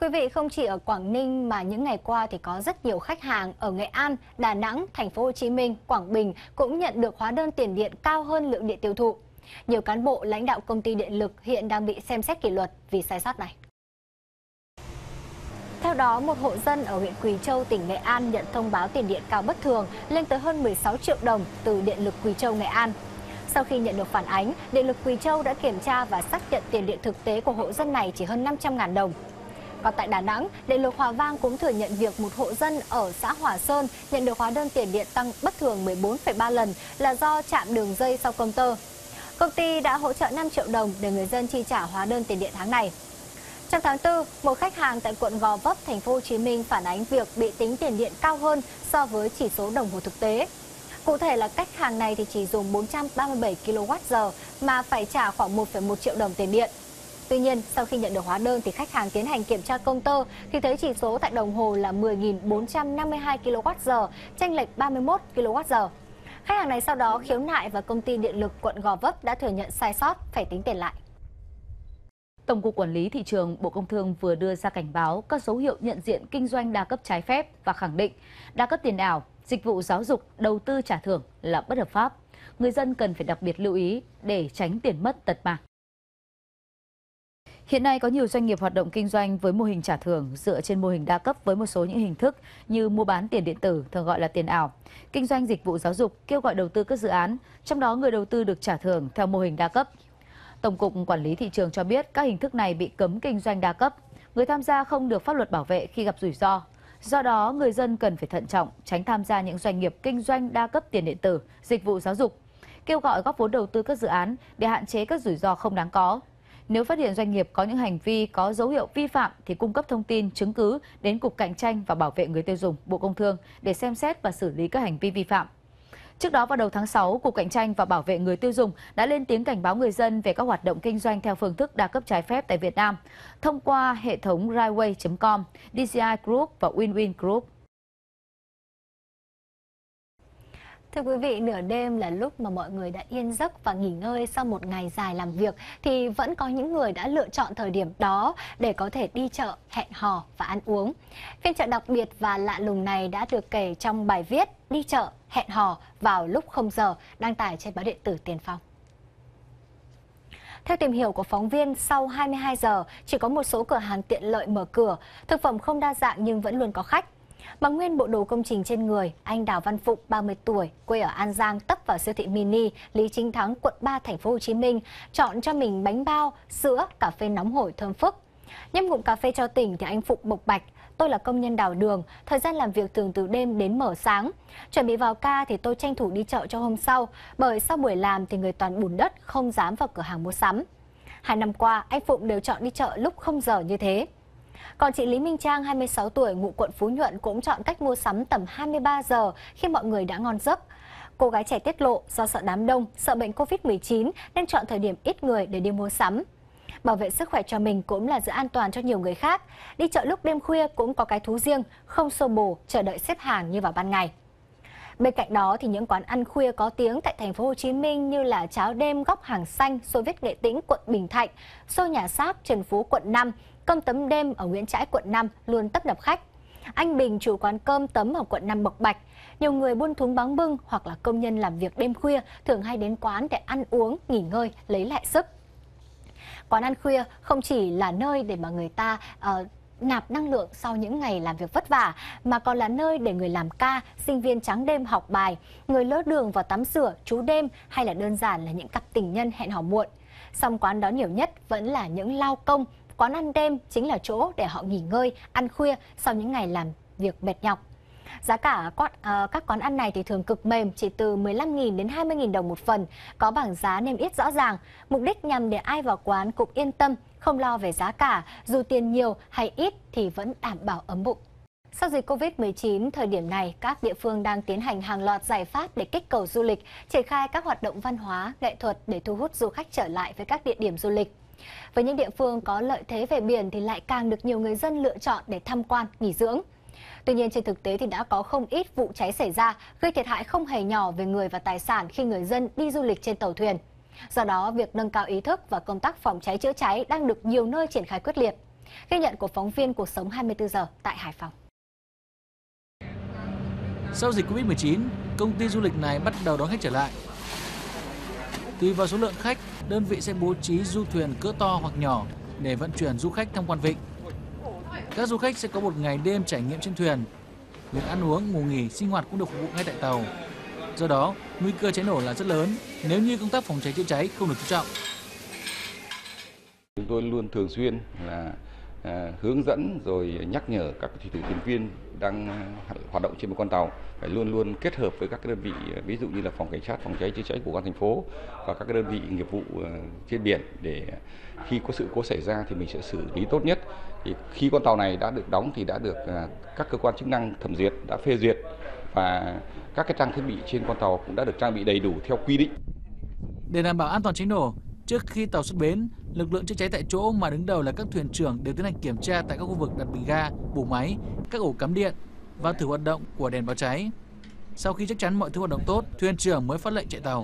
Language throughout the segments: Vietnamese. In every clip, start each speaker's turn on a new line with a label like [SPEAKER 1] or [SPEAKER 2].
[SPEAKER 1] quý vị, không chỉ ở Quảng Ninh mà những ngày qua thì có rất nhiều khách hàng ở Nghệ An, Đà Nẵng, Thành phố Hồ Chí Minh, Quảng Bình cũng nhận được hóa đơn tiền điện cao hơn lượng điện tiêu thụ. Nhiều cán bộ lãnh đạo công ty điện lực hiện đang bị xem xét kỷ luật vì sai sót này. Theo đó, một hộ dân ở huyện Quỳ Châu, tỉnh Nghệ An nhận thông báo tiền điện cao bất thường lên tới hơn 16 triệu đồng từ Điện lực Quỳ Châu, Nghệ An. Sau khi nhận được phản ánh, Điện lực Quỳ Châu đã kiểm tra và xác nhận tiền điện thực tế của hộ dân này chỉ hơn 500.000 đồng. Còn tại Đà Nẵng, Điện lực Hòa Vang cũng thừa nhận việc một hộ dân ở xã Hòa Sơn nhận được hóa đơn tiền điện tăng bất thường 14,3 lần là do chạm đường dây sau công tơ. Công ty đã hỗ trợ 5 triệu đồng để người dân chi trả hóa đơn tiền điện tháng này. Trong tháng 4, một khách hàng tại quận Gò Vấp, Thành phố Hồ Chí Minh phản ánh việc bị tính tiền điện cao hơn so với chỉ số đồng hồ thực tế. Cụ thể là khách hàng này thì chỉ dùng 437 kWh mà phải trả khoảng 1,1 triệu đồng tiền điện. Tuy nhiên, sau khi nhận được hóa đơn thì khách hàng tiến hành kiểm tra công tơ thì thấy chỉ số tại đồng hồ là 10.452 kWh, chênh lệch 31 kWh. Khách hàng này sau đó khiếu nại và công ty điện lực quận Gò Vấp đã thừa nhận sai sót, phải tính tiền lại.
[SPEAKER 2] Tổng cục Quản lý Thị trường Bộ Công Thương vừa đưa ra cảnh báo các dấu hiệu nhận diện kinh doanh đa cấp trái phép và khẳng định đa cấp tiền ảo, dịch vụ giáo dục, đầu tư trả thưởng là bất hợp pháp. Người dân cần phải đặc biệt lưu ý để tránh tiền mất tật mang. Hiện nay có nhiều doanh nghiệp hoạt động kinh doanh với mô hình trả thưởng dựa trên mô hình đa cấp với một số những hình thức như mua bán tiền điện tử, thường gọi là tiền ảo, kinh doanh dịch vụ giáo dục, kêu gọi đầu tư các dự án, trong đó người đầu tư được trả thưởng theo mô hình đa cấp. Tổng cục Quản lý Thị trường cho biết các hình thức này bị cấm kinh doanh đa cấp, người tham gia không được pháp luật bảo vệ khi gặp rủi ro. Do đó, người dân cần phải thận trọng, tránh tham gia những doanh nghiệp kinh doanh đa cấp tiền điện tử, dịch vụ giáo dục, kêu gọi góp vốn đầu tư các dự án để hạn chế các rủi ro không đáng có. Nếu phát hiện doanh nghiệp có những hành vi có dấu hiệu vi phạm thì cung cấp thông tin, chứng cứ đến Cục Cạnh tranh và Bảo vệ người tiêu dùng, Bộ Công Thương để xem xét và xử lý các hành vi vi phạm. Trước đó vào đầu tháng 6, Cục Cạnh tranh và Bảo vệ người tiêu dùng đã lên tiếng cảnh báo người dân về các hoạt động kinh doanh theo phương thức đa cấp trái phép tại Việt Nam thông qua hệ thống Rightway.com, DCI Group và WinWin Group.
[SPEAKER 1] Thưa quý vị, nửa đêm là lúc mà mọi người đã yên giấc và nghỉ ngơi sau một ngày dài làm việc thì vẫn có những người đã lựa chọn thời điểm đó để có thể đi chợ, hẹn hò và ăn uống. Phiên chợ đặc biệt và lạ lùng này đã được kể trong bài viết Đi chợ, hẹn hò vào lúc 0 giờ đăng tải trên báo điện tử Tiền Phong. Theo tìm hiểu của phóng viên, sau 22 giờ chỉ có một số cửa hàng tiện lợi mở cửa, thực phẩm không đa dạng nhưng vẫn luôn có khách. Bằng nguyên bộ đồ công trình trên người, anh Đào Văn Phụng, 30 tuổi, quê ở An Giang, tấp vào siêu thị mini Lý Chính Thắng, quận 3, Thành phố Hồ Chí Minh, chọn cho mình bánh bao, sữa, cà phê nóng hổi thơm phức. Nhấp ngụm cà phê cho tỉnh thì anh Phụng bộc bạch: "Tôi là công nhân đào đường, thời gian làm việc thường từ đêm đến mở sáng. Chuẩn bị vào ca thì tôi tranh thủ đi chợ cho hôm sau, bởi sau buổi làm thì người toàn bùn đất, không dám vào cửa hàng mua sắm." 2 năm qua, anh Phụng đều chọn đi chợ lúc 0 giờ như thế. Còn chị Lý Minh Trang, 26 tuổi, ngụ quận Phú Nhuận cũng chọn cách mua sắm tầm 23 giờ khi mọi người đã ngon giấc. Cô gái trẻ tiết lộ do sợ đám đông, sợ bệnh Covid-19 nên chọn thời điểm ít người để đi mua sắm. Bảo vệ sức khỏe cho mình cũng là giữ an toàn cho nhiều người khác. Đi chợ lúc đêm khuya cũng có cái thú riêng, không xô bồ, chờ đợi xếp hàng như vào ban ngày. Bên cạnh đó thì những quán ăn khuya có tiếng tại Thành phố Hồ Chí Minh như là Cháo Đêm Góc Hàng Xanh, Xôi Viết Nghệ Tĩnh, quận Bình Thạnh, Xôi Nhà Xác, Trần Phú, quận 5, Cơm Tấm Đêm ở Nguyễn Trãi, quận 5 luôn tấp nập khách. Anh Bình, chủ quán cơm tấm ở quận 5 bộc bạch: "Nhiều người buôn thúng báng bưng hoặc là công nhân làm việc đêm khuya thường hay đến quán để ăn uống, nghỉ ngơi, lấy lại sức." Quán ăn khuya không chỉ là nơi để mà người ta nạp năng lượng sau những ngày làm việc vất vả, mà còn là nơi để người làm ca, sinh viên trắng đêm học bài, người lỡ đường vào tắm rửa, trú đêm, hay là đơn giản là những cặp tình nhân hẹn hò muộn. Song quán đó nhiều nhất vẫn là những lao công. Quán ăn đêm chính là chỗ để họ nghỉ ngơi, ăn khuya sau những ngày làm việc mệt nhọc. Giá cả các quán ăn này thì thường cực mềm, chỉ từ 15.000 đến 20.000 đồng một phần, có bảng giá niêm yết rõ ràng, mục đích nhằm để ai vào quán cũng yên tâm, không lo về giá cả, dù tiền nhiều hay ít thì vẫn đảm bảo ấm bụng. Sau dịch Covid-19, thời điểm này, các địa phương đang tiến hành hàng loạt giải pháp để kích cầu du lịch, triển khai các hoạt động văn hóa, nghệ thuật để thu hút du khách trở lại với các địa điểm du lịch. Với những địa phương có lợi thế về biển thì lại càng được nhiều người dân lựa chọn để tham quan, nghỉ dưỡng. Tuy nhiên trên thực tế thì đã có không ít vụ cháy xảy ra, gây thiệt hại không hề nhỏ về người và tài sản khi người dân đi du lịch trên tàu thuyền. Do đó, việc nâng cao ý thức và công tác phòng cháy chữa cháy đang được nhiều nơi triển khai quyết liệt. Ghi nhận của phóng viên Cuộc sống 24 giờ tại Hải Phòng.
[SPEAKER 3] Sau dịch Covid-19, công ty du lịch này bắt đầu đón khách trở lại. Tùy vào số lượng khách, đơn vị sẽ bố trí du thuyền cỡ to hoặc nhỏ để vận chuyển du khách tham quan vịnh. Các du khách sẽ có một ngày đêm trải nghiệm trên thuyền. Việc ăn uống, ngủ nghỉ, sinh hoạt cũng được phục vụ ngay tại tàu. Do đó, nguy cơ cháy nổ là rất lớn nếu như công tác phòng cháy chữa cháy không được chú trọng.
[SPEAKER 4] Chúng tôi luôn thường xuyên là hướng dẫn rồi nhắc nhở các thủy thủ thuyền viên đang hoạt động trên một con tàu phải luôn luôn kết hợp với các đơn vị, ví dụ như là phòng cảnh sát phòng cháy chữa cháy của công an thành phố và các đơn vị nghiệp vụ trên biển, để khi có sự cố xảy ra thì mình sẽ xử lý tốt nhất. Thì khi con tàu này đã được đóng thì đã được các cơ quan chức năng thẩm duyệt, đã phê duyệt, và các cái trang thiết bị trên con tàu cũng đã được trang bị đầy đủ theo quy định.
[SPEAKER 3] Để đảm bảo an toàn cháy nổ, trước khi tàu xuất bến, lực lượng chữa cháy tại chỗ mà đứng đầu là các thuyền trưởng đều tiến hành kiểm tra tại các khu vực đặt bình ga, bổ máy, các ổ cắm điện và thử hoạt động của đèn báo cháy. Sau khi chắc chắn mọi thứ hoạt động tốt, thuyền trưởng mới phát lệnh chạy tàu.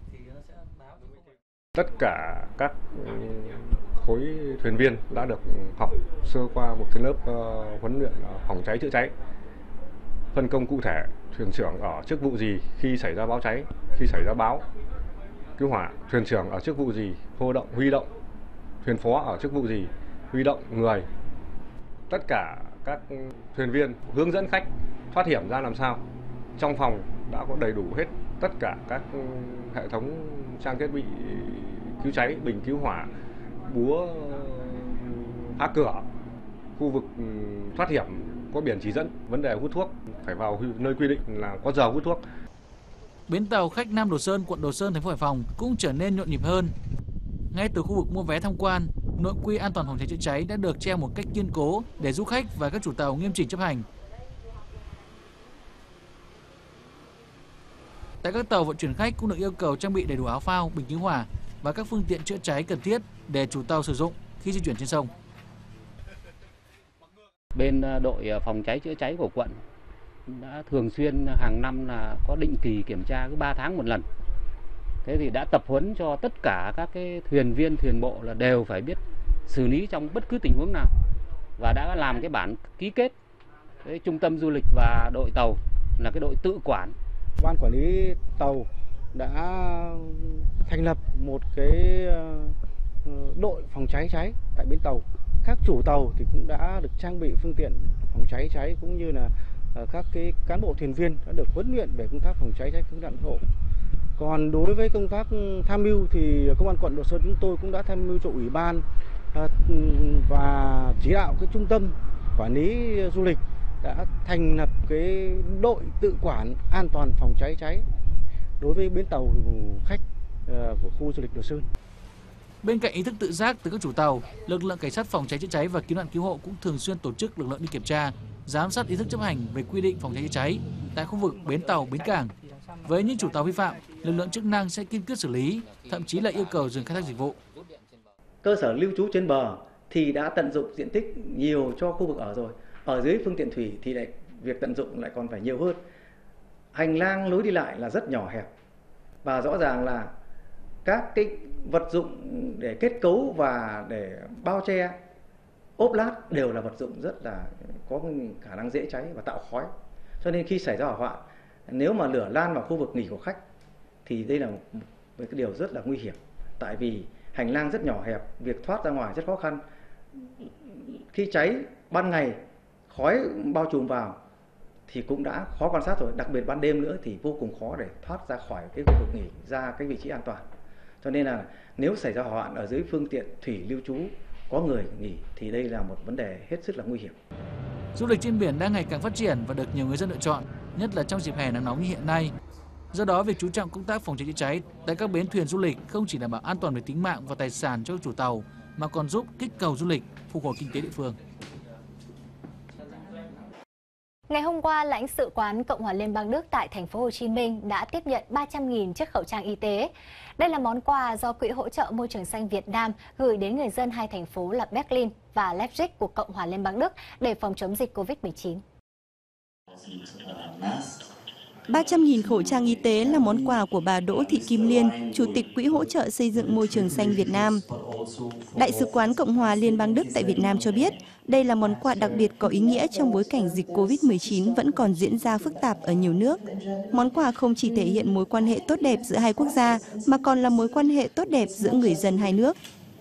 [SPEAKER 5] Tất cả các khối thuyền viên đã được học sơ qua một cái lớp huấn luyện phòng cháy chữa cháy. Phân công cụ thể thuyền trưởng ở chức vụ gì khi xảy ra báo cháy, khi xảy ra báo cứu hỏa, thuyền trưởng ở chức vụ gì huy động, thuyền phó ở chức vụ gì huy động người. Tất cả các thuyền viên hướng dẫn khách thoát hiểm ra làm sao. Trong phòng đã có đầy đủ hết tất cả các hệ thống trang thiết bị cứu cháy, bình cứu hỏa, búa phá cửa. Khu vực thoát hiểm có biển chỉ dẫn, vấn đề hút thuốc phải vào nơi quy định là có giờ hút thuốc.
[SPEAKER 3] Bến tàu khách Nam Đồ Sơn, quận Đồ Sơn, thành phố Hải Phòng cũng trở nên nhộn nhịp hơn. Ngay từ khu vực mua vé tham quan, nội quy an toàn phòng cháy chữa cháy đã được treo một cách kiên cố để du khách và các chủ tàu nghiêm chỉnh chấp hành. Tại các tàu vận chuyển khách cũng được yêu cầu trang bị đầy đủ áo phao, bình cứu hỏa và các phương tiện chữa cháy cần thiết để chủ tàu sử dụng khi di chuyển trên sông.
[SPEAKER 6] Bên đội phòng cháy chữa cháy của quận đã thường xuyên hàng năm là có định kỳ kiểm tra cứ 3 tháng một lần. Thế thì đã tập huấn cho tất cả các cái thuyền viên, thuyền bộ là đều phải biết xử lý trong bất cứ tình huống nào, và đã làm cái bản ký kết với trung tâm du lịch và đội tàu là cái đội tự quản.
[SPEAKER 7] Ban quản lý tàu đã thành lập một cái đội phòng cháy cháy tại bến tàu. Các chủ tàu thì cũng đã được trang bị phương tiện phòng cháy cháy, cũng như là các cái cán bộ thuyền viên đã được huấn luyện về công tác phòng cháy cháy cứu nạn cứu hộ. Còn đối với công tác tham mưu thì công an quận Đồ Sơn chúng tôi cũng đã tham mưu cho ủy ban và chỉ đạo cái trung tâm quản lý du lịch đã thành lập cái đội tự quản an toàn phòng cháy cháy đối với bến tàu khách của khu du lịch Đồ Sơn.
[SPEAKER 3] Bên cạnh ý thức tự giác từ các chủ tàu, lực lượng cảnh sát phòng cháy chữa cháy và cứu nạn cứu hộ cũng thường xuyên tổ chức lực lượng đi kiểm tra, giám sát ý thức chấp hành về quy định phòng cháy chữa cháy tại khu vực bến tàu, bến cảng. Với những chủ tàu vi phạm, lực lượng chức năng sẽ kiên quyết xử lý, thậm chí là yêu cầu dừng khai thác dịch vụ.
[SPEAKER 8] Cơ sở lưu trú trên bờ thì đã tận dụng diện tích nhiều cho khu vực ở rồi. Ở dưới phương tiện thủy thì lại việc tận dụng lại còn phải nhiều hơn. Hành lang lối đi lại là rất nhỏ hẹp, và rõ ràng là các cái vật dụng để kết cấu và để bao che, ốp lát đều là vật dụng rất là có khả năng dễ cháy và tạo khói. Cho nên khi xảy ra hỏa hoạn, nếu mà lửa lan vào khu vực nghỉ của khách thì đây là một cái điều rất là nguy hiểm. Tại vì hành lang rất nhỏ hẹp, việc thoát ra ngoài rất khó khăn. Khi cháy ban ngày, khói bao trùm vào thì cũng đã khó quan sát rồi, đặc biệt ban đêm nữa thì vô cùng khó để thoát ra khỏi cái khu vực nghỉ, ra cái vị trí an toàn. Cho nên là nếu xảy ra hỏa hoạn ở dưới phương tiện thủy lưu trú có người nghỉ thì đây là một vấn đề hết sức là nguy hiểm.
[SPEAKER 3] Du lịch trên biển đang ngày càng phát triển và được nhiều người dân lựa chọn, nhất là trong dịp hè nắng nóng như hiện nay. Do đó, việc chú trọng công tác phòng cháy chữa cháy tại các bến thuyền du lịch không chỉ đảm bảo an toàn về tính mạng và tài sản cho chủ tàu, mà còn giúp kích cầu du lịch, phục hồi kinh tế địa phương.
[SPEAKER 1] Ngày hôm qua, lãnh sự quán Cộng hòa Liên bang Đức tại thành phố Hồ Chí Minh đã tiếp nhận 300.000 chiếc khẩu trang y tế. Đây là món quà do Quỹ hỗ trợ môi trường xanh Việt Nam gửi đến người dân hai thành phố là Berlin và Leipzig của Cộng hòa Liên bang Đức để phòng chống dịch Covid-19.
[SPEAKER 9] 300.000 khẩu trang y tế là món quà của bà Đỗ Thị Kim Liên, Chủ tịch Quỹ hỗ trợ xây dựng môi trường xanh Việt Nam. Đại sứ quán Cộng hòa Liên bang Đức tại Việt Nam cho biết, đây là món quà đặc biệt có ý nghĩa trong bối cảnh dịch COVID-19 vẫn còn diễn ra phức tạp ở nhiều nước. Món quà không chỉ thể hiện mối quan hệ tốt đẹp giữa hai quốc gia, mà còn là mối quan hệ tốt đẹp giữa người dân hai nước.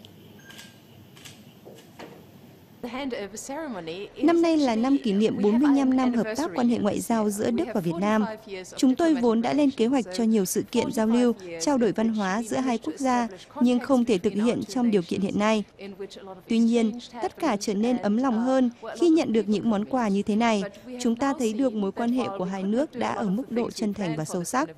[SPEAKER 9] Năm nay là năm kỷ niệm 45 năm hợp tác quan hệ ngoại giao giữa Đức và Việt Nam. Chúng tôi vốn đã lên kế hoạch cho nhiều sự kiện giao lưu, trao đổi văn hóa giữa hai quốc gia, nhưng không thể thực hiện trong điều kiện hiện nay. Tuy nhiên, tất cả trở nên ấm lòng hơn khi nhận được những món quà như thế này. Chúng ta thấy được mối quan hệ của hai nước đã ở mức độ chân thành và sâu sắc.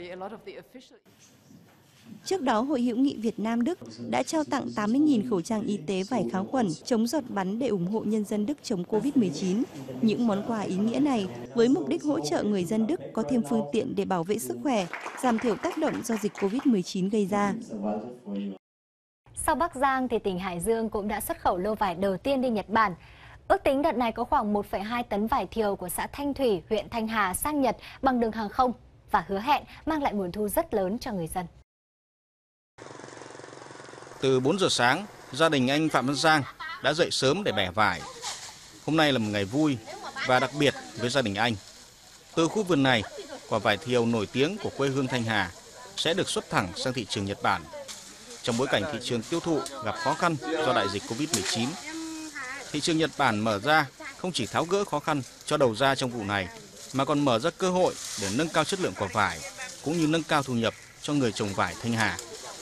[SPEAKER 9] Trước đó, Hội hữu nghị Việt Nam-Đức đã trao tặng 80.000 khẩu trang y tế vải kháng khuẩn chống giọt bắn để ủng hộ nhân dân Đức chống COVID-19. Những món quà ý nghĩa này với mục đích hỗ trợ người dân Đức có thêm phương tiện để bảo vệ sức khỏe, giảm thiểu tác động do dịch COVID-19 gây ra.
[SPEAKER 1] Sau Bắc Giang, thì tỉnh Hải Dương cũng đã xuất khẩu lô vải đầu tiên đi Nhật Bản. Ước tính đợt này có khoảng 1,2 tấn vải thiều của xã Thanh Thủy, huyện Thanh Hà sang Nhật bằng đường hàng không và hứa hẹn mang lại nguồn thu rất lớn cho người dân.
[SPEAKER 10] Từ 4 giờ sáng, gia đình anh Phạm Văn Giang đã dậy sớm để bẻ vải. Hôm nay là một ngày vui và đặc biệt với gia đình anh. Từ khu vườn này, quả vải thiều nổi tiếng của quê hương Thanh Hà sẽ được xuất thẳng sang thị trường Nhật Bản. Trong bối cảnh thị trường tiêu thụ gặp khó khăn do đại dịch Covid-19, thị trường Nhật Bản mở ra không chỉ tháo gỡ khó khăn cho đầu ra trong vụ này, mà còn mở ra cơ hội để nâng cao chất lượng quả vải, cũng như nâng cao thu nhập cho người trồng vải Thanh Hà.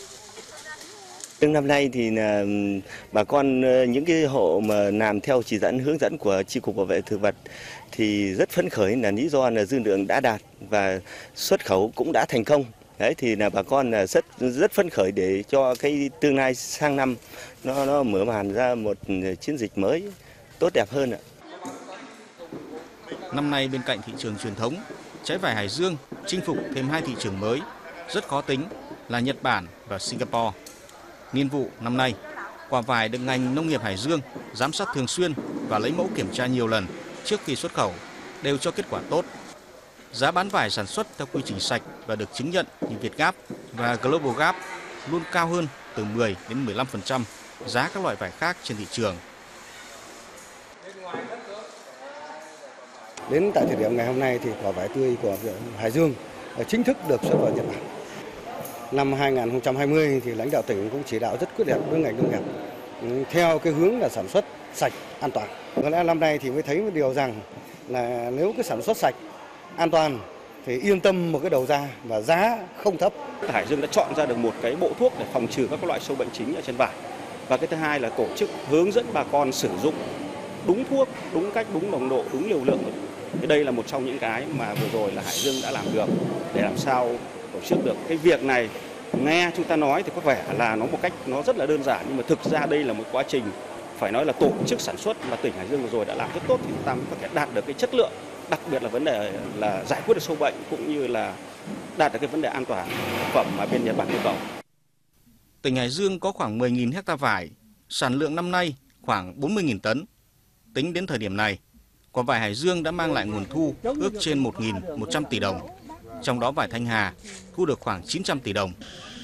[SPEAKER 11] Năm nay thì là bà con những cái hộ mà làm theo chỉ dẫn hướng dẫn của Chi cục Bảo vệ thực vật thì rất phấn khởi, là lý do là dư lượng đã đạt và xuất khẩu cũng đã thành công. Đấy thì là bà con là rất phấn khởi để cho cái tương lai sang năm nó mở màn ra một chiến dịch mới tốt đẹp hơn ạ.
[SPEAKER 10] Năm nay bên cạnh thị trường truyền thống, trái vải Hải Dương chinh phục thêm 2 thị trường mới rất khó tính là Nhật Bản và Singapore. Niên vụ năm nay, quả vải được ngành nông nghiệp Hải Dương giám sát thường xuyên và lấy mẫu kiểm tra nhiều lần trước khi xuất khẩu đều cho kết quả tốt. Giá bán vải sản xuất theo quy trình sạch và được chứng nhận như Vietgap và Global Gap luôn cao hơn từ 10 đến 15% giá các loại vải khác trên thị trường.
[SPEAKER 12] Đến tại thời điểm ngày hôm nay thì quả vải tươi của Hải Dương chính thức được xuất vào Nhật Bản. Năm 2020 thì lãnh đạo tỉnh cũng chỉ đạo rất quyết liệt với ngành nông nghiệp theo cái hướng là sản xuất sạch, an toàn. Có lẽ năm nay thì mới thấy một điều rằng là nếu cái sản xuất sạch, an toàn thì yên tâm một cái đầu ra và giá không thấp.
[SPEAKER 13] Hải Dương đã chọn ra được một cái bộ thuốc để phòng trừ các loại sâu bệnh chính ở trên vải. Và cái thứ hai là tổ chức hướng dẫn bà con sử dụng đúng thuốc, đúng cách, đúng nồng độ, đúng liều lượng. Đây là một trong những cái mà vừa rồi là Hải Dương đã làm được để làm sao tổ chức được cái việc này. Nghe chúng ta nói thì có vẻ là nó một cách nó rất là đơn giản, nhưng mà thực ra đây là một quá trình phải nói là tổ chức sản xuất mà tỉnh Hải Dương vừa rồi đã làm rất tốt thì chúng ta mới có thể đạt được cái chất lượng, đặc biệt là vấn đề là giải quyết được sâu bệnh cũng như là đạt được cái vấn đề an toàn thực phẩm mà bên Nhật Bản yêu cầu.
[SPEAKER 10] Tỉnh Hải Dương có khoảng 10.000 hecta vải, sản lượng năm nay khoảng 40.000 tấn. Tính đến thời điểm này, quả vải Hải Dương đã mang lại nguồn thu ước trên 1.100 tỷ đồng. Trong đó vải Thanh Hà thu được khoảng 900 tỷ đồng.